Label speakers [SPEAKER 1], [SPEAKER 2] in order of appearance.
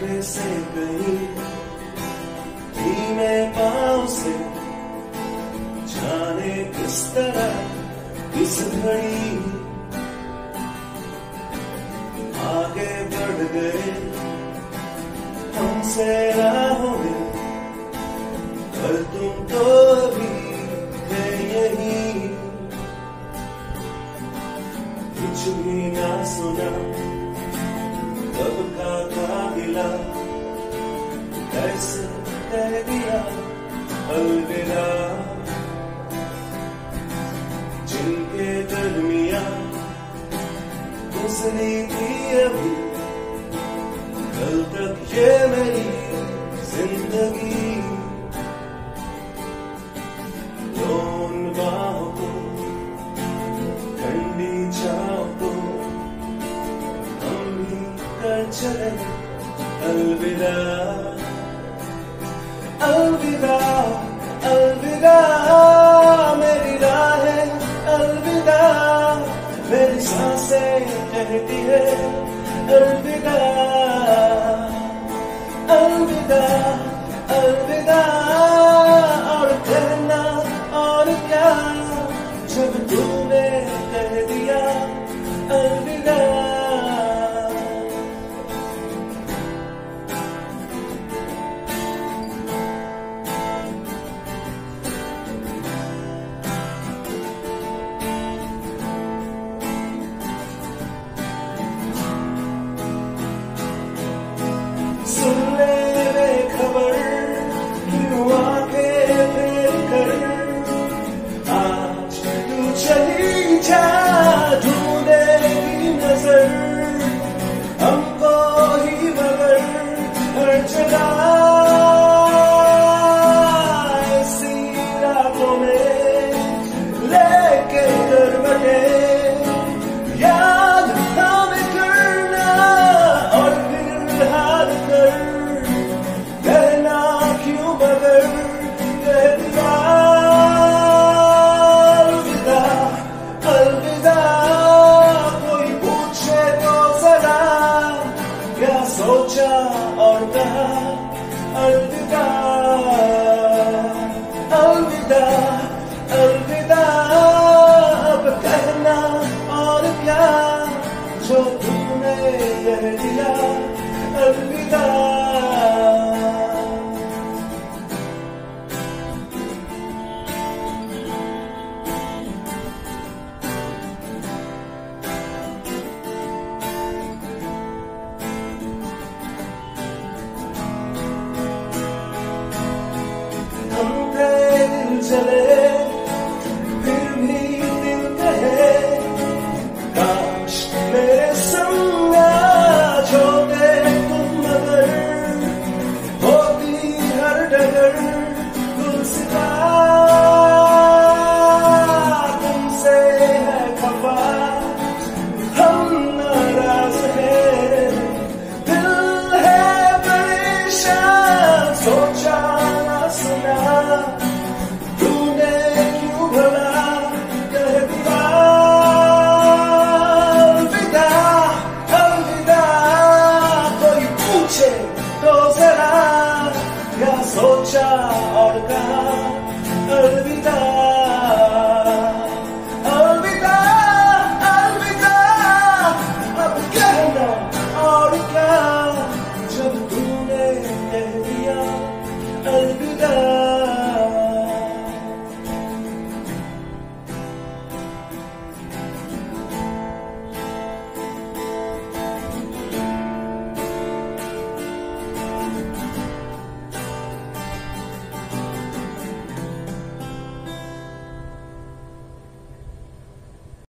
[SPEAKER 1] रास्ते से कहीं धीमे पाँव से जाने किस तरह इस घड़ी आगे बढ़ गए हमसे राहों में, पर तुम तो अभी थे यहीं। कुछ भी ना सुना कब का गिला, कैसे कह दिया अलविदा। जिनके दरमिया गुजरी थी अभी कल तक ये मेरी जिंदगी, उन बाहों को ठंडी छाँव को हम भी कर चले अलविदा। अलविदा अलविदा मेरी राहें, अलविदा मेरी सांसें कहती है अलविदा। अलविदा अलविदा और कहना और क्या, जब तूने कह दिया अलविदा। सुन ले रे खबर क्यों आंखें फेर कर, आज तू चली जा ढूंढेगी नजर हमको ही मगर हर जगह। ऐसी रातों में लेके करवटे याद नाम करना और फिर हार कर कहना क्यों मगर कह दिया अलविदा। अलविदा कोई पूछे तो जरा क्या सोचा और कहा अलविदा। अलविदा अलविदा अब कहना और क्या, जो तुमने कह दिया अलविदा। हम थे दिल चले फिर भी दिल कहे काश मेरे संग आज होते तुम, मगर होती हर डगर गुलसिता। तुमसे है खफा हम नाराज हैं, दिल है परेशान सोचा ना सुना तूने क्यों भला कह दिया अलविदा। अलविदा कोई पूछे तो जरा क्या सोचा और कहा अलविदा।